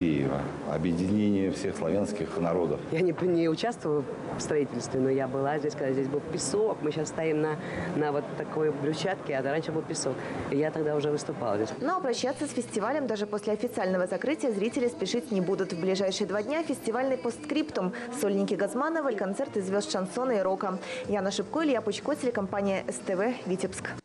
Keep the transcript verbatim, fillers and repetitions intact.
Киева. Объединение всех славянских народов. Я не, не участвую в строительстве, но я была здесь, когда здесь был песок. Мы сейчас стоим на, на вот такой брусчатке, а раньше был песок. И я тогда уже выступала здесь. Но прощаться с фестивалем даже после официального закрытия зрители спешить не будут. В ближайшие два дня фестивальный постскриптум. Сольники Газманова, концерты звезд шансона и рока. Яна Шипко, Илья Пучко, телекомпания СТВ, Витебск.